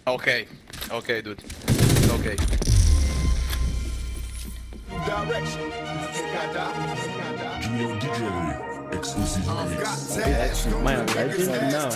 Okay, okay, dude. Okay. Direction. 𝐾𝐚𝐭𝐫𝐤 exclusive mix. Man, legend? No.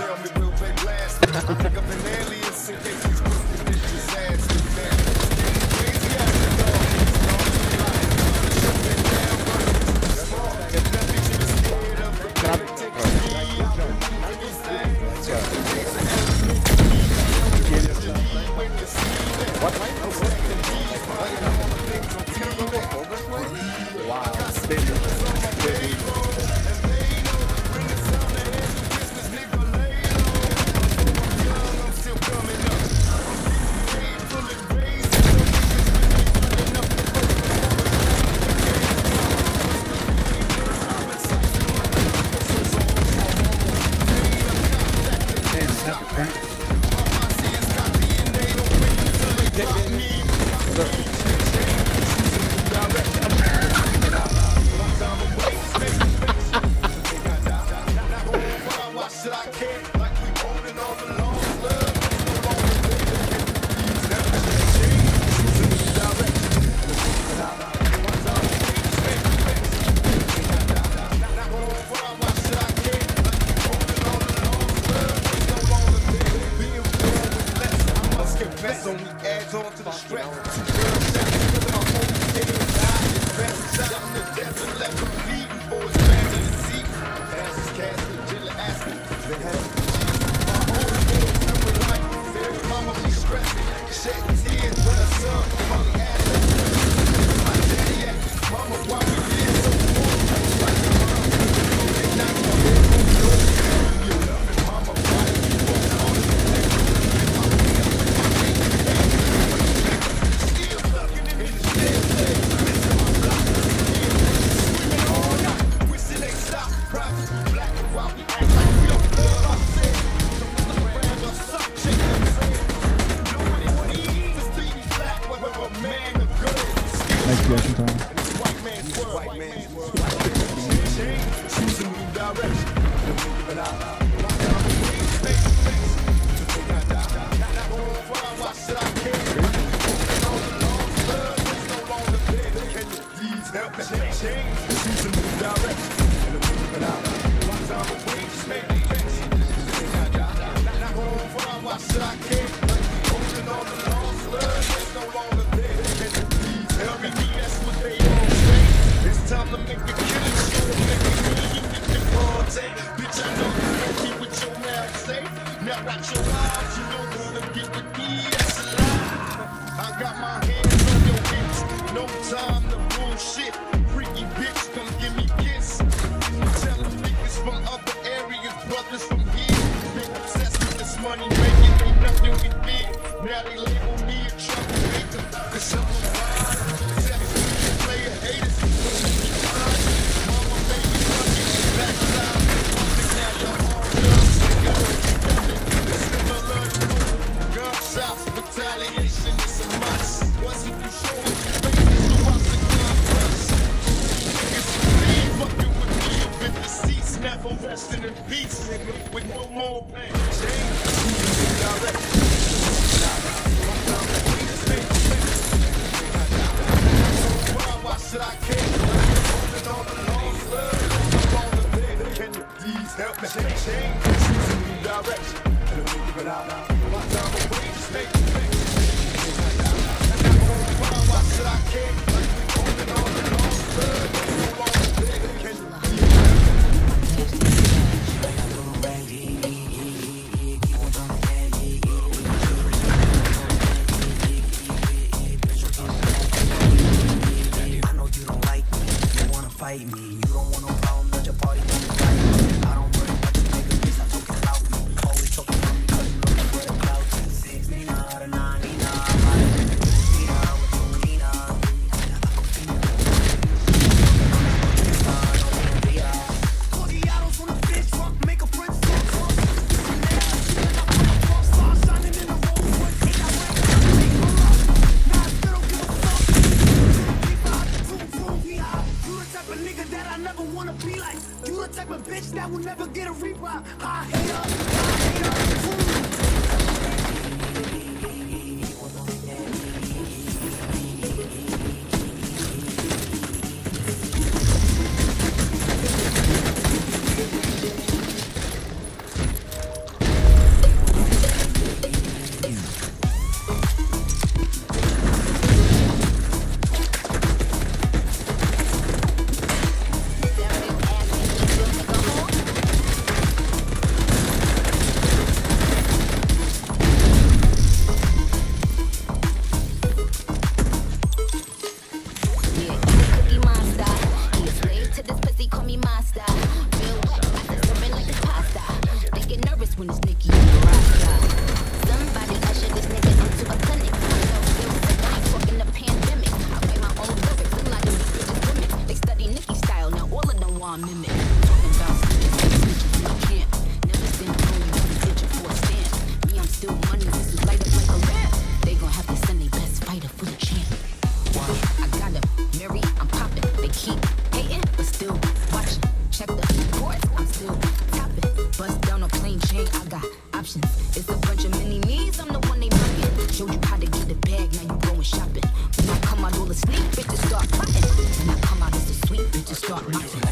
master. Feel wet, I just serve it like a pasta. They get nervous when it's Nicki in the roster. Somebody usher this nigga into a clinic. I know feel sick, I ain't fucking the pandemic. I write my own lyrics, a lot of these bitches women. They study Nicki style, now all of them want mimic. Talking about snitches in the camp. Never seen no you ditch for a stamp. Me, I'm still money, this is light up like a lamp. They gon' have to send their best fighter for the champ. I got them, Mary, I'm popping. They keep hating, but still watching. Check the reports, I'm still topping. Bust down a plain chain, I got options. It's a bunch of mini me's, I'm the one they mugging. Showed you how to get the bag, now you going shopping. When I come out all the sneak, bitches start plotting. When I come out as the sweet, bitches start knocking.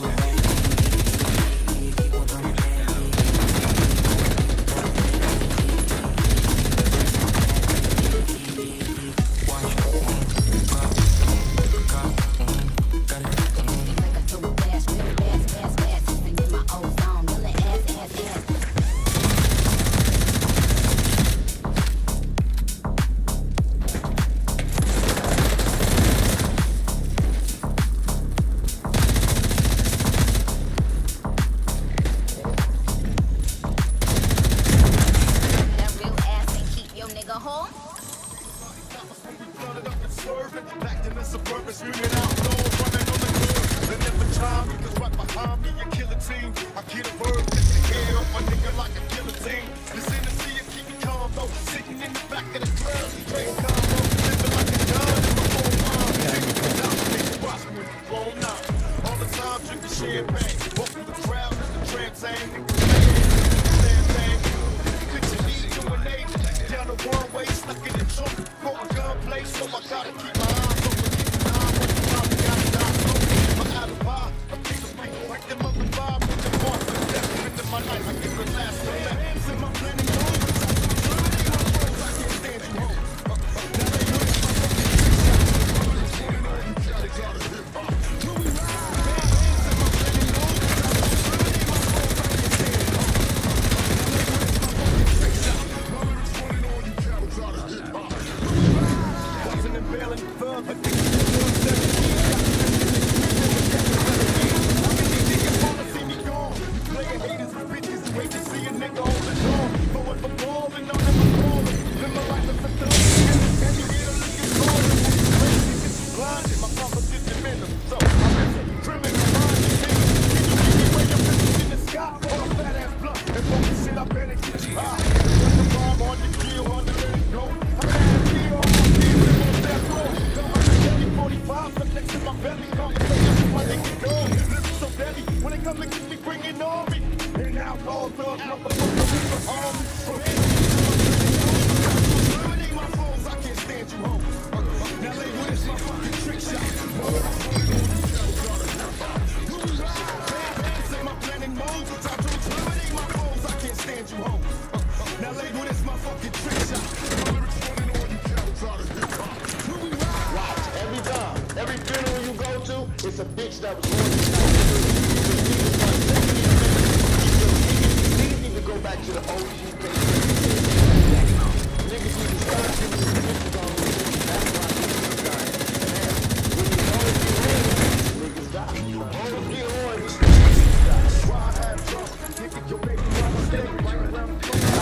It's a bitch that was going to need to go back to the OG page. Niggas need to start giving the bitches on the that's why niggas die. When you always get niggas die. Always get on, niggas die. Why I have trouble? Nigga, your baby mama stay right around the corner.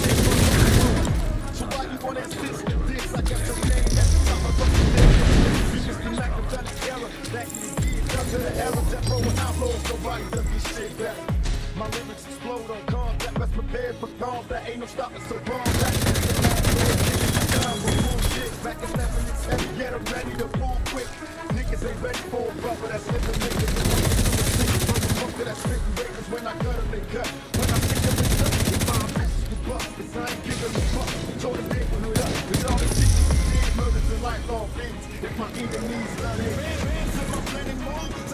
So why you wanna assist with this? I got your name at the top of the name. You just the 𝒂𝒂𝒕𝒊𝒂𝒂𝒕 back in the to the 𝒂𝒂𝒂𝒂𝒂𝒂𝒂𝒂𝒂 outlaws, so right the my lyrics explode on contact, let's prepare for combat. Ain't no stopping, so wrong back. Back in 7 get them ready to pull quick. Niggas ain't ready for a brother that's living niggas. That's spitting breakers when I cut them, they cut. When I pick them, it's up. My bitches to bust, cause I ain't giving a fuck. Told the neighborhood up, with all the shit you did, murders and lifelong things. If my enemies learn it, hands in my planning mode.